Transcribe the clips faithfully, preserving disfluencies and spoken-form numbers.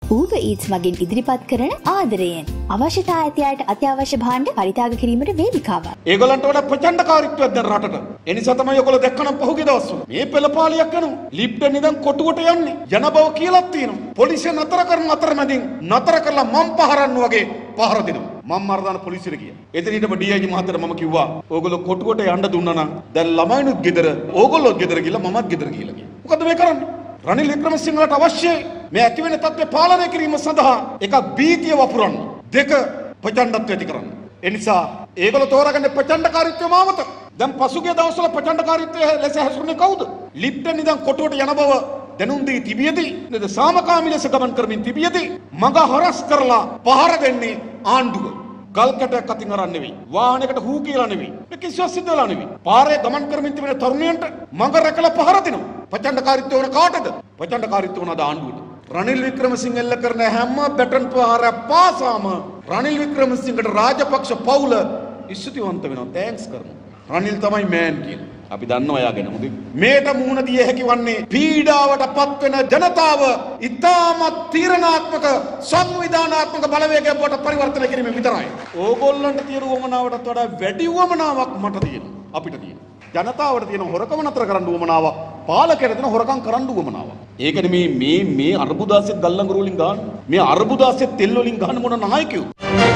Uber Eats මගින් ඉදිරිපත් කරන ආදරයෙන් අවශ්‍යතා ඇති අයට අත්‍යවශ්‍ය භාණ්ඩ පරිත්‍යාග කිරීමට වේදිකාවක්. ඒගොල්ලන්ට වඩා ප්‍රචණ්ඩකාරීත්වයක් දැන් රටට. ඒ නිසා තමයි ඔයගොල්ලෝ දැක්කනම් පහුගිය දවස්වල මේ පෙළපාලියක් කරනවා. ලිෆ්ටෙන් ඉඳන් කොටුවට යන්නේ. යන බව කියලාත් තියෙනවා. පොලිසිය නතර කරන අතරමැදින් නතර කරලා මම් පහරන්න වගේ පහර දෙනවා. මම මරදාන පොලිසියට ගියා. එතන හිටපු ඩී අයි ජී මහත්තයාට මම කිව්වා ඕගොල්ලෝ කොටුවට යන්න දුන්නා නම් දැන් ළමයිනුත් ගෙදර ඕගොල්ලෝත් ගෙදර ගිහලා මමත් ගෙදර ගිහලා ගියා. මොකද මේ කරන්නේ? රනිල් වික්‍රමසිංහට අවශ්‍යයි මේ ඇතිවෙන තත්ත්වය පාලනය කිරීම සඳහා එකක් බීතිය වපුරන්න, දෙක ප්‍රචණ්ඩත්වය ඇති කරන්න. ඒ නිසා ඒගොල්ලෝ තෝරාගන්නේ ප්‍රචණ්ඩකාරීත්වය මාවත. දැන් පසුගිය දවස්වල ප්‍රචණ්ඩකාරීත්වය ලෙස හැසිරුනේ කවුද? ලිප්ටන් ඉඳන් කොටුවට යන බව දැනුම් දී තිබියදී නේද? සාමකාමී ලෙස ගමන් කරමින් තිබියදී මඟ හරස් කරලා පහර දෙන්නේ ආණ්ඩුව. ගල් කැටයක් අතින් අරන් නෙවෙයි, වාහනයකට හූ කියලා නෙවෙයි, මේ කිසිවක් සිද්ධ වෙලා නෙවෙයි. පාරේ ගමන් කරමින් තිබෙන තරුණයන්ට මඟ රැකලා පහර දෙනවා. ප්‍රචණ්ඩකාරීත්වය වන කාටද? ප්‍රචණ්ඩකාරීත්වය වන ආණ්ඩුවට. රනිල් වික්‍රමසිංහ එල්ල කරන හැම බැටන් ප්‍රහාරයක් පාසාම රනිල් වික්‍රමසිංහට රාජපක්ෂ පවුල ස්තුතිවන්ත වෙනවා, තෑන්ක්ස් කරනවා. රනිල් තමයි මෑන් කියන්නේ. අපි දන්නවා එයාගෙන. මුදි මේට මුහුණ දිය හැකි වන්නේ පීඩාවට පත්වෙන ජනතාව ඉතාමත් තීරණාත්මක සංවිධානාත්මක බලවේගයක් බවට පරිවර්තනය කිරීම විතරයි. ඕගොල්ලන්ට තියෙන උවමනාවටත් වඩා වැඩි උවමනාවක් මට තියෙනවා. අපිට තියෙනවා. ජනතාවට තියෙන හොරකම නතර කරන්න උවමනාවක්, පාලකයට තියෙන හොරකම් කරන්න උවමනාවක්. ඒකනේ මේ මේ මේ අර්බුදාසෙත් ගල්ලංගුරු වලින් ගන්න. මේ අර්බුදාසෙත් තෙල් වලින් ගන්න මොන නායකයෝ?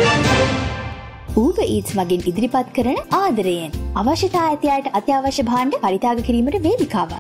Uber Eats මගින් ඉදිරිපත් කරන ආදරයෙන් අවශ්‍යතා ඇති අයට අත්‍යවශ්‍ය භාණ්ඩ පරිත්‍යාග කිරීමට වේදිකාවක්.